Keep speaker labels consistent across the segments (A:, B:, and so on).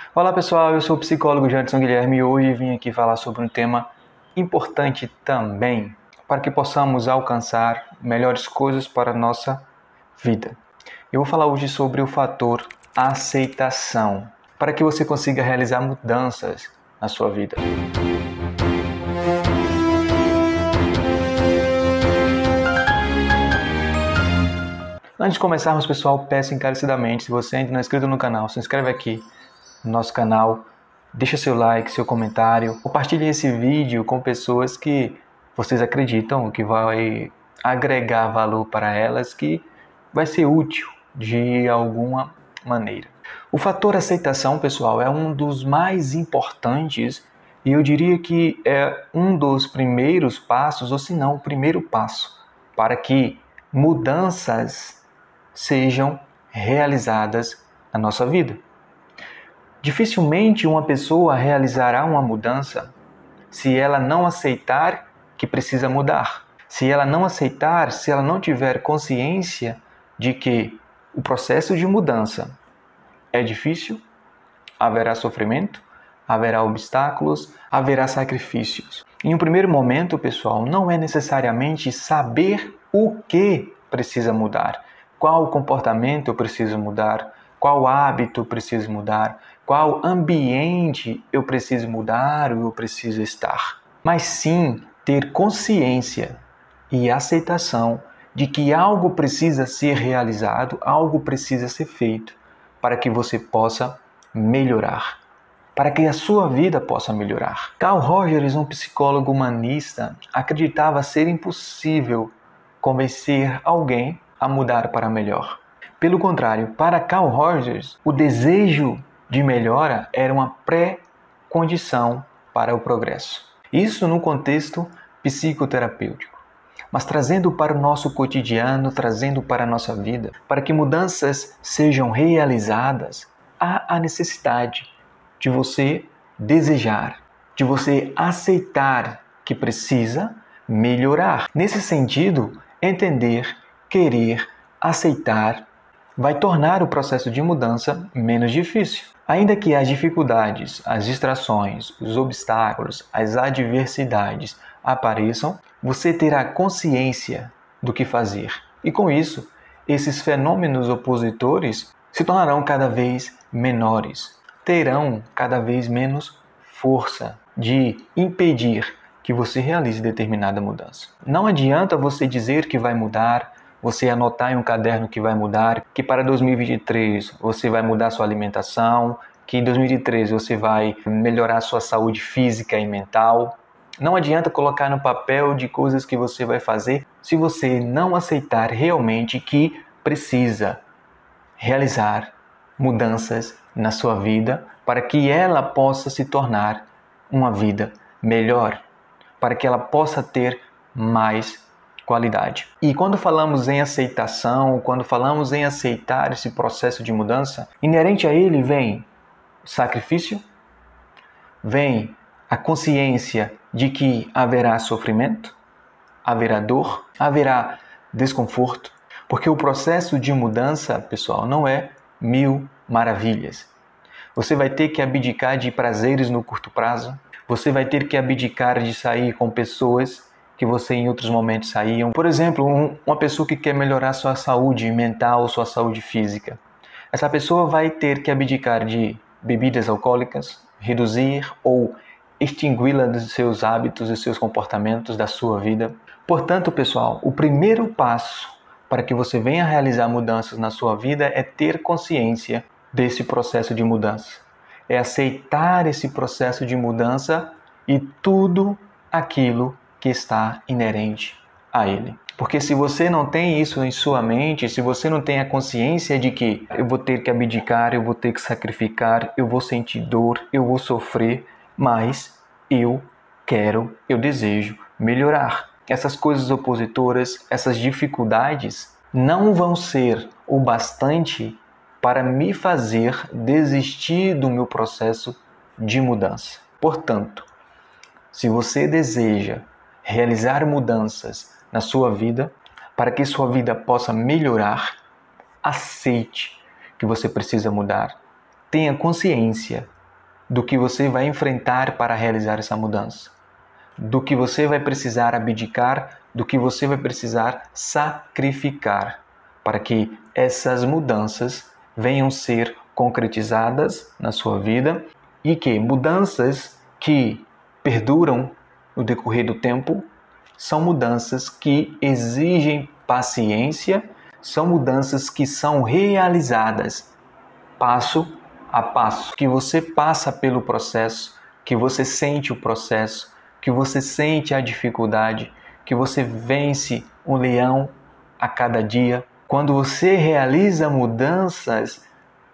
A: Olá pessoal, eu sou o psicólogo Janderson Guilherme e hoje vim aqui falar sobre um tema importante também para que possamos alcançar melhores coisas para a nossa vida. Eu vou falar hoje sobre o fator aceitação, para que você consiga realizar mudanças na sua vida. Antes de começarmos, pessoal, peço encarecidamente, se você ainda não é inscrito no canal, se inscreve aqui no nosso canal, deixa seu like, seu comentário, compartilhe esse vídeo com pessoas que vocês acreditam que vai agregar valor para elas, que vai ser útil de alguma maneira. O fator aceitação, pessoal, é um dos mais importantes e eu diria que é um dos primeiros passos, ou se não, o primeiro passo para que mudanças sejam realizadas na nossa vida. Dificilmente uma pessoa realizará uma mudança se ela não aceitar que precisa mudar. Se ela não aceitar, se ela não tiver consciência de que o processo de mudança é difícil, haverá sofrimento, haverá obstáculos, haverá sacrifícios. Em um primeiro momento, pessoal, não é necessariamente saber o que precisa mudar, qual comportamento eu preciso mudar, qual hábito eu preciso mudar, qual ambiente eu preciso mudar ou eu preciso estar. Mas sim ter consciência e aceitação de que algo precisa ser realizado, algo precisa ser feito para que você possa melhorar, para que a sua vida possa melhorar. Carl Rogers, um psicólogo humanista, acreditava ser impossível convencer alguém a mudar para melhor. Pelo contrário, para Carl Rogers, o desejo de melhora era uma pré-condição para o progresso. Isso no contexto psicoterapêutico. Mas trazendo para o nosso cotidiano, trazendo para a nossa vida, para que mudanças sejam realizadas, há a necessidade de você desejar, de você aceitar que precisa melhorar. Nesse sentido, entender, querer, aceitar vai tornar o processo de mudança menos difícil. Ainda que as dificuldades, as distrações, os obstáculos, as adversidades apareçam, você terá consciência do que fazer. E com isso, esses fenômenos opositores se tornarão cada vez menores, terão cada vez menos força de impedir que você realize determinada mudança. Não adianta você dizer que vai mudar, você anotar em um caderno que vai mudar, que para 2023 você vai mudar sua alimentação, que em 2023 você vai melhorar sua saúde física e mental. Não adianta colocar no papel de coisas que você vai fazer se você não aceitar realmente que precisa realizar mudanças na sua vida para que ela possa se tornar uma vida melhor, para que ela possa ter mais qualidade. E quando falamos em aceitação, quando falamos em aceitar esse processo de mudança, inerente a ele vem sacrifício, vem a consciência de que haverá sofrimento, haverá dor, haverá desconforto, porque o processo de mudança, pessoal, não é mil maravilhas. Você vai ter que abdicar de prazeres no curto prazo, você vai ter que abdicar de sair com pessoas que você em outros momentos saíam. Por exemplo, uma pessoa que quer melhorar sua saúde mental, sua saúde física. Essa pessoa vai ter que abdicar de bebidas alcoólicas, reduzir ou extingui-la dos seus hábitos e seus comportamentos da sua vida. Portanto, pessoal, o primeiro passo para que você venha realizar mudanças na sua vida é ter consciência desse processo de mudança. É aceitar esse processo de mudança e tudo aquilo que está inerente a ele. Porque se você não tem isso em sua mente, se você não tem a consciência de que eu vou ter que abdicar, eu vou ter que sacrificar, eu vou sentir dor, eu vou sofrer, mas eu quero, eu desejo melhorar. Essas coisas opositoras, essas dificuldades não vão ser o bastante para me fazer desistir do meu processo de mudança. Portanto, se você deseja realizar mudanças na sua vida, para que sua vida possa melhorar, aceite que você precisa mudar. tenha consciência do que você vai enfrentar para realizar essa mudança, do que você vai precisar abdicar, do que você vai precisar sacrificar, para que essas mudanças venham ser concretizadas na sua vida e que mudanças que perduram no decorrer do tempo são mudanças que exigem paciência, são mudanças que são realizadas passo a passo, que você passa pelo processo, que você sente o processo, que você sente a dificuldade, que você vence um leão a cada dia. Quando você realiza mudanças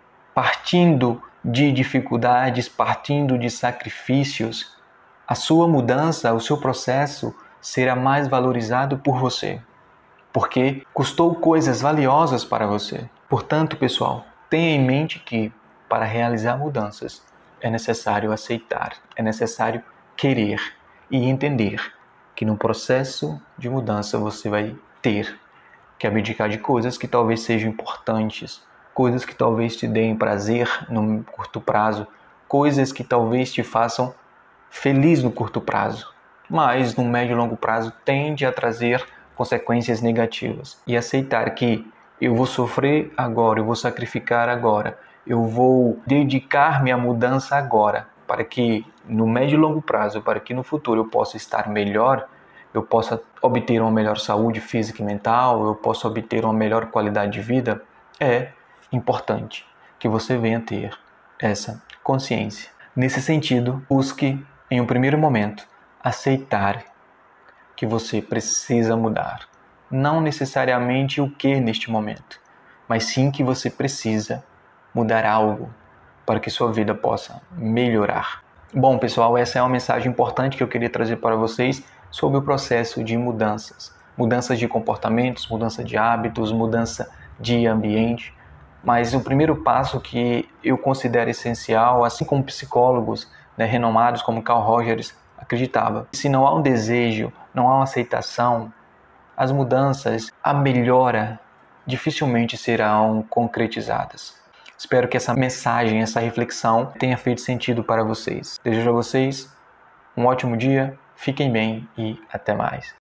A: partindo de dificuldades, partindo de sacrifícios, a sua mudança, o seu processo será mais valorizado por você, porque custou coisas valiosas para você. Portanto, pessoal, tenha em mente que para realizar mudanças é necessário aceitar, é necessário querer e entender que no processo de mudança você vai ter que abdicar de coisas que talvez sejam importantes, coisas que talvez te deem prazer no curto prazo, coisas que talvez te façam feliz no curto prazo, mas no médio e longo prazo tende a trazer consequências negativas. E aceitar que eu vou sofrer agora, eu vou sacrificar agora, eu vou dedicar-me à mudança agora, para que no médio e longo prazo, para que no futuro eu possa estar melhor, eu possa obter uma melhor saúde física e mental, eu possa obter uma melhor qualidade de vida, é importante que você venha ter essa consciência. Nesse sentido, busque, em um primeiro momento, aceitar que você precisa mudar. Não necessariamente o que neste momento, mas sim que você precisa mudar algo para que sua vida possa melhorar. Bom, pessoal, essa é uma mensagem importante que eu queria trazer para vocês sobre o processo de mudanças. Mudanças de comportamentos, mudança de hábitos, mudança de ambiente. Mas o primeiro passo que eu considero essencial, assim como psicólogos renomados como Carl Rogers acreditava, se não há um desejo, não há uma aceitação, as mudanças, a melhora, dificilmente serão concretizadas. Espero que essa mensagem, essa reflexão tenha feito sentido para vocês. Desejo a vocês um ótimo dia, fiquem bem e até mais.